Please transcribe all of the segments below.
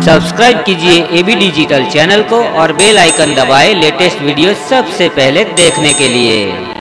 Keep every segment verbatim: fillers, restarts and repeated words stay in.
Subscribe कीजिए AB digital channel को और बेल आइकन दबाएं लेटेस्ट वीडियो सबसे पहले देखने के लिए।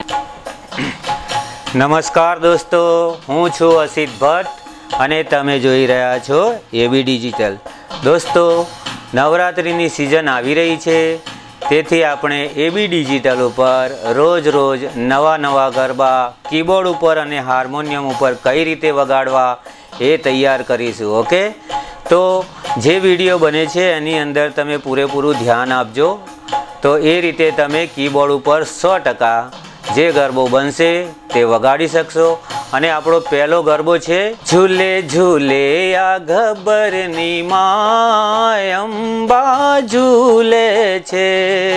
नमस्कार दोस्तों, हूँ छू असित भट्ट अने तमे जोई रह्या छो एबी डिजिटल। दोस्तों, नवरात्रिनी सीजन आवी रही छे, तेथी आपणे एबी डिजिटल पर रोज रोज नवा नवा गरबा कीबोर्ड पर अने हार्मोनियम पर कई रीते वगाड़वा ए तैयार करीशुं। ओके, तो जे विडियो बने छे एनी अंदर तमे पूरेपूरुं ध्यान आपजो, तो ए रीते तमे कीबोर्ड पर सौ टका जे गरबो बनशे ते वगाड़ी शकशो। अने आपणो पहलो गरबो छे झूले झूले आ गब्बरनी माय अंबा झूले छे।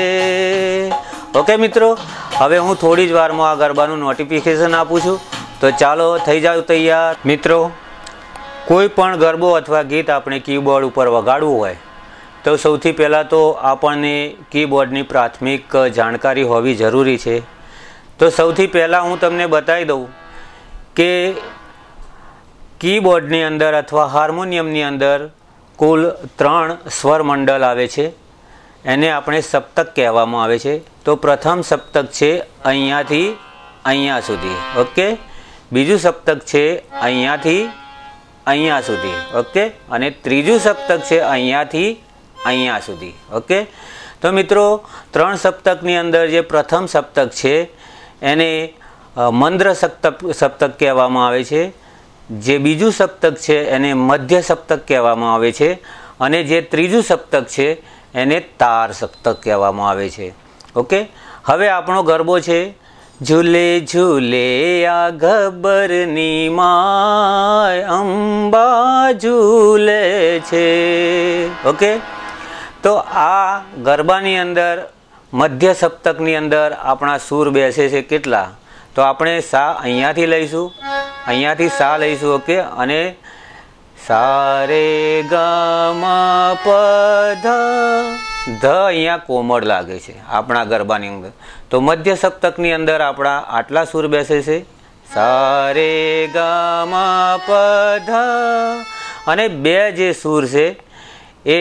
ओके मित्रों, हवे हूँ थोड़ी ज वारमां आ गरबानुं नोटिफिकेशन आपूं छुं, तो चालो थई जाओ तैयार। मित्रों, कोई पण गरबो अथवा गीत आपणे कीबोर्ड पर वगाड़वुं होय तो सौथी पहला तो आपणे कीबोर्डनी प्राथमिक जाणकारी होवी जरूरी छे। तो सौथी पहला हूँ तमने बताई दऊं के कीबोर्डनी अंदर अथवा हार्मोनियमनी अंदर कुल त्रण स्वर मंडल आवे छे, एने आपणे सप्तक कहेवामां आवे छे। तो प्रथम सप्तक छे अहींयाथी अहींया सुधी। ओके, बीजू सप्तक छे अहींयाथी अहींया सुधी। ओके, अने त्रीजू सप्तक छे अहींयाथी अहींया सुधी। ओके, तो मित्रों, त्रण सप्तकनी अंदर जे प्रथम सप्तक छे एने मंद्र सप्तक सप्तक कहेवामां आवे छे, जे बीजू सप्तक छे एने मध्य सप्तक कहेवामां आवे छे, अने जे त्रीजू सप्तक छे एने तार सप्तक कहेवामां आवे छे। ओके, हवे आपणो गरबो छे झूले झूले आ गब्बरनी माय अंबा झूले छे। ओके, तो आ गरबानी अंदर मध्य सप्तकनी अंदर आपणा सूर बेसे छे केटला, तो आपणे सा अहींयाथी लईशुं, अहींयाथी सा लईशुं। ओके, अने सा रे ग म प ध ध अहींया कोमળ लागे छे आपणा गरबानी अंदर। तो मध्य सप्तकनी अंदर आपणा आटला सूर बेसे छे सा रे ग म प ध, अने बे जे सूर छे ए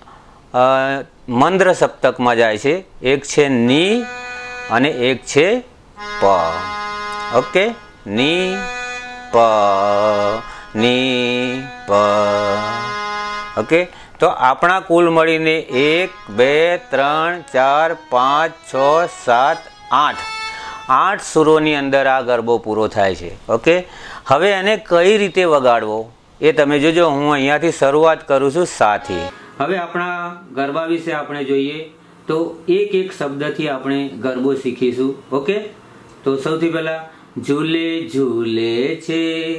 मंद्र सप्तक में जाए छे, एक छे नी अने एक छे प। ओके, नी प नी प। ओके, तो आपणा कुल मळीने एक बे त्रण चार पांच छ सात आठ आठ सुरोनी अंदर आ गरबो पूरो थाय छे। ओके, हवे एने कई रीते वगाड़वो ए तमे जोजो। हूँ अहींयाथी शरूआत करूं छुं सा थी। हवे आपणा गरबा विषे आपणे जोईए तो एक एक शब्दथी आपणे गरबो शीखीशुं। ओके, तो सौथी पहेला झूले झूले छे,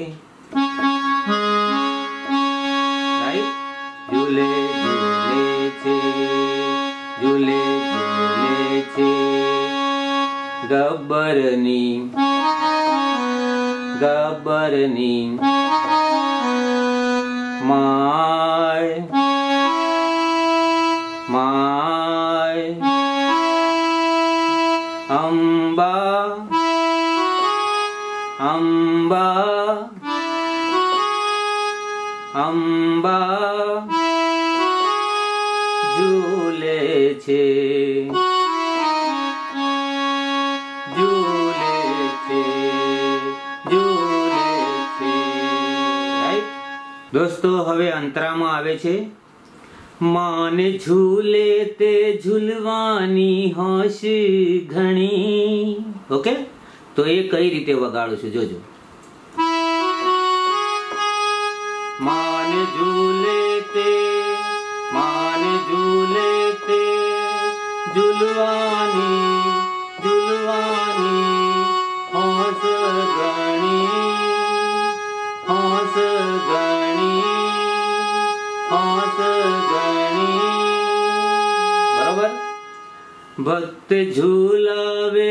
राइट, झूले झूले छे, झूले झूले छे गब्बरनी गब्बरनी माय माय अंबा अंबा अंबा झूले छे झूले छे झूले छे। राइट दोस्तों, हवे अंतरामां आवे छे माने झूले ते झूलवानी होश घणी। ओके, तो ये कई रीते वगाड़ू छुं, जोजो। माने झूले ते माने झूले ते झूलवानी झूलवानी होश घणी होश घणी होश घणी। बराबर। भक्त झूलावे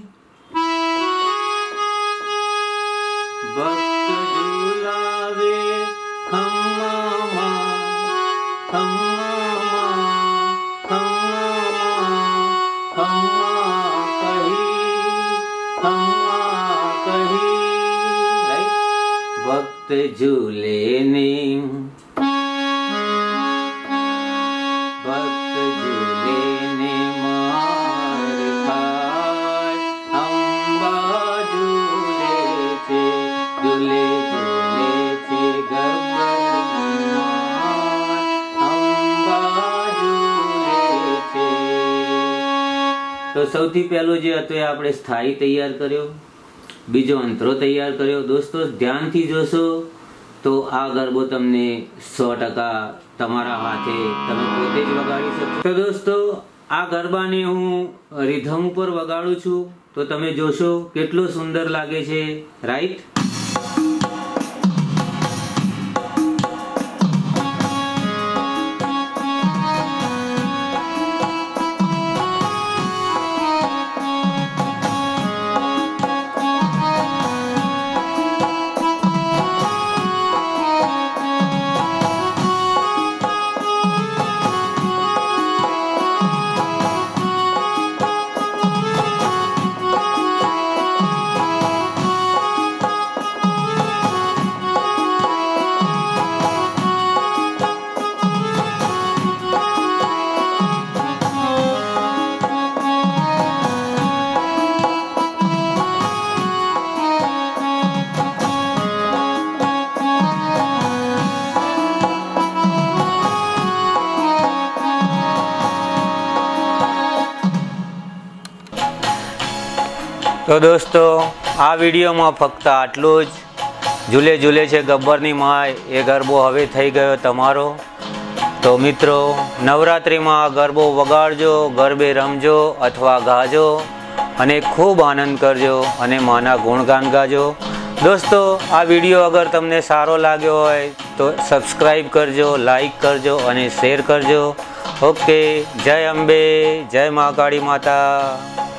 भक्त झूलावे खम्मा मां खम्मा मां खम्मा मां खम्मा कही खम्मा कही। राइट, भक्त झूले ने તો સૌથી પહેલો જે હતો એ આપણે સ્થાયી તૈયાર કર્યો, બીજો અંતરો તૈયાર કર્યો. દોસ્તો ધ્યાનથી જોશો તો આ ગરબો તમને સો ટકા તમારા હાથે તમે પોતે જ વગાડી શકશો. તો દોસ્તો આ ગરબાને હું રિધમ ઉપર વગાડું છું તો તમે જોશો કેટલો સુંદર લાગે છે, રાઈટ? તો દોસ્તો આ વિડીયોમાં ફક્ત આટલું જ. ઝૂલે ઝૂલે છે ગબ્બરની માય એ ગરબો હવે થઈ ગયો તમારો. તો મિત્રો નવરાત્રિમાં આ ગરબો વગાડજો, ગરબે રમજો અથવા ગાજો અને ખૂબ આનંદ કરજો અને માના ગુણગાન ગાજો. દોસ્તો આ વિડીયો અગર તમને સારો લાગ્યો હોય તો સબસ્ક્રાઈબ કરજો, લાઈક કરજો અને શેર કરજો. ઓકે, જય અંબે, જય મહાકાળી માતા.